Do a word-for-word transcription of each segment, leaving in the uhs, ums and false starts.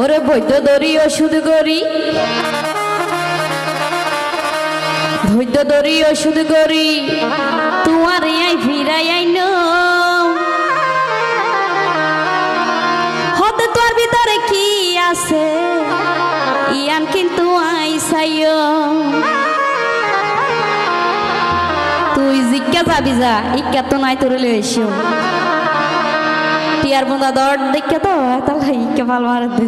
ওরে বৈদ্য দরি ওষুধ করি বৈদ্য দরি ওষুধ করি তোমার আই ফিরাই আইন হতে তোর ভিতরে কি আছে ইয়ান কিন্তু আই চাইও তুই জিজ্ঞা যাবি যা ইকা তো নাই তোর লইছো টিয়ার বন্ধা দর দেখে তো তাহলে ইকে ভাল মার দে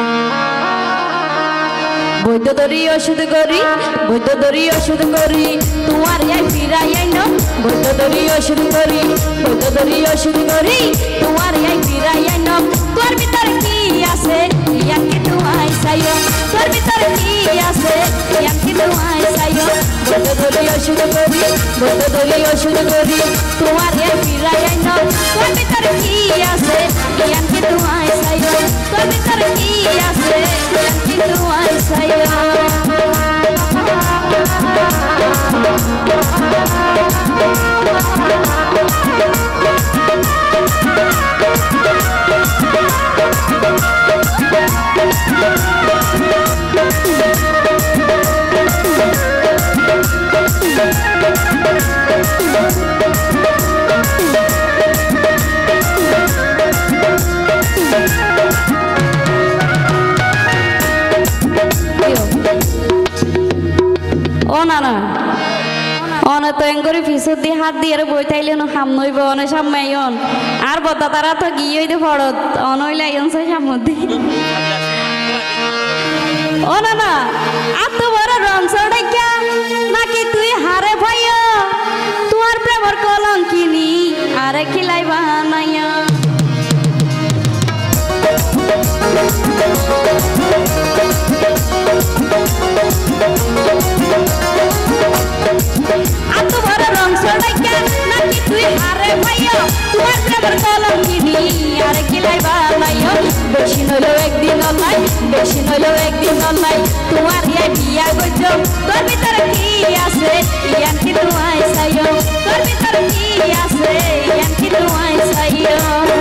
বৈদ্য দরি ওষুধ করি বৈদ্য দরি ওষুধ করি তোমার আই ফিরাই আইন বৈদ্য দরি ওষুধ করি বৈদ্য দরি ওষুধ করি তোমার আই ফিরাই আইন তোর ভিতরে কি আছে ইয়ান কিন্তু আই চাইও তোর ভিতরে কি আছে ইয়ান কিন্তু আই চাইও বৈদ্য দরি ওষুধ করি বৈদ্য দরি ওষুধ করি তোমার আই ফিরাই আইন তোর ভিতরে কি আছে ইয়ান কিন্তু আই চাইও তোর ভিতরে কি আছে ইয়ান কিন্তু আই চাইও না না অনে তো এঙ্গরি ফিসুর দিয়ে হাত দিয়ে বই তাইলে না হাম নইব অনে সামাইন আর বতা তারা তো গিয়ে হইতে পড়ত অনইলে আইন সাই সামদি ও না না এত বড় রং চড়াইয়া নাকি তুই হারে ভাইয়া তোমার প্রেমর কলঙ্কিনি আরে খিলাই বানাইয়া এত বড় রং চড়াইয়া নাকি তুই হারে ভাইয়া তোমার প্রেমর কলঙ্কিনি আরে খিলাই বানাইয়া বেশি নইলো একদিন অলাই বেশি নইলো একদিন অলাই তোমার এই বিয়া গইছো তোর ভিতরে কি আছে ইয়ান কি তোমায় চাইও তোর ভিতরে কি আছে ইয়ান কি তোমায় চাইও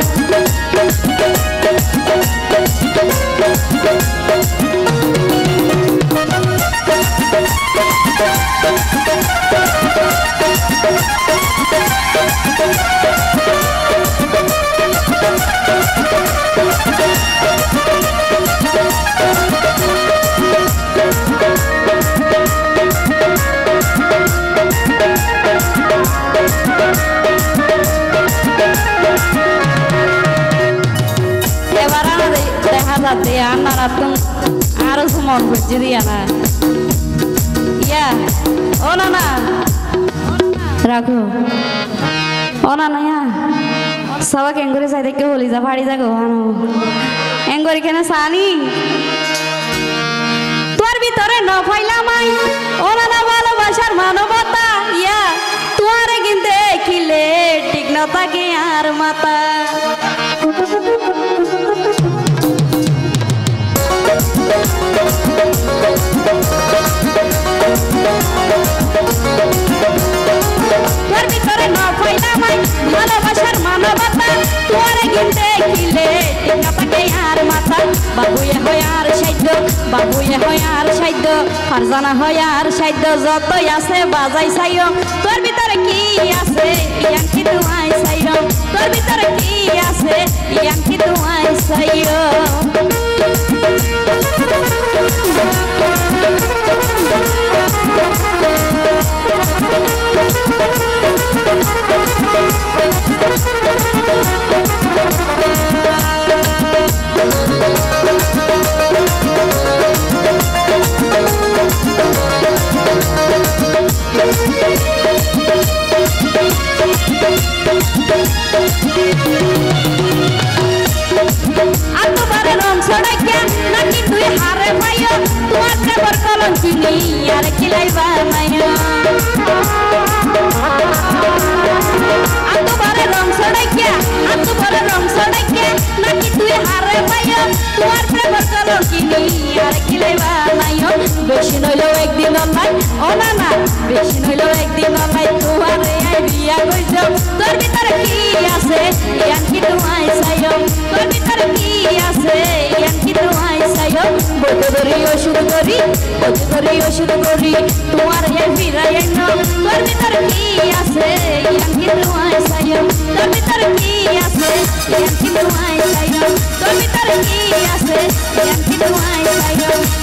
যাতে আনারা তুমি আরো মন বুঝে দিয়া না ইয়া ও না না রাখো ও না না ইয়া সবাই এঙ্গরি চাই দেখে হলি যা বাড়ি যাগো আনো এঙ্গরি কেন সানি তোর ভিতরে ন ফাইলামাই ও না না ভালোবাসার মানবতা ইয়া তোরে কিন্তু দেখিলে ঠিক না থাকে আর মাতা তোর ভিতরে ন ফাইলামাই ভালোবাসার মানবতা তোরে কিন্তু দেখিলে ঠিক না থাকে আর মাথা বাবুয়ে হয় আর সাধ্য বাবুয়ে হয় আর সাধ্য ফারজানা হয় আর সাধ্য যতই আছে বাজাই চাইও তোর ভিতরে কি আছে ইয়ান কি তোমায় চাইও তোর ভিতরে কি আছে ইয়ান কি তোমায় চাইও নাকি তুই হারে ভাইয়া তোমার প্রেমর কলঙ্কিনি আর খিলাই বানাইয়া আতো বারে রং চড়াইয়া আতো বারে রং চড়াইয়া নাকি তুই হারে ভাইয়া তোমার প্রেমর কলঙ্কিনি আর খিলাই বানাইয়া বেশি নইলো একদিন অলাই ও না না বেশি নইলো একদিন অলাই তোমার এই বিয়া গইছো তোর ভিতরে কি আছে ইয়ান কি তোমায় চাইও তোর ভিতরে কি আছে ইয়ান কি তোমায় আইনো বৈদ্য ধরি ওষুধ করি বৈদ্য ধরি ওষুধ করি তোমার এই ফিরাই আইনো তোর ভিতর কি আছে ইয়াঙ্কি তোমায় চাইও তোর ভিতর কি আছে ইয়াঙ্কি তোমায় চাইও তোর ভিতর কি আছে ইয়াঙ্কি তোমায় চাইও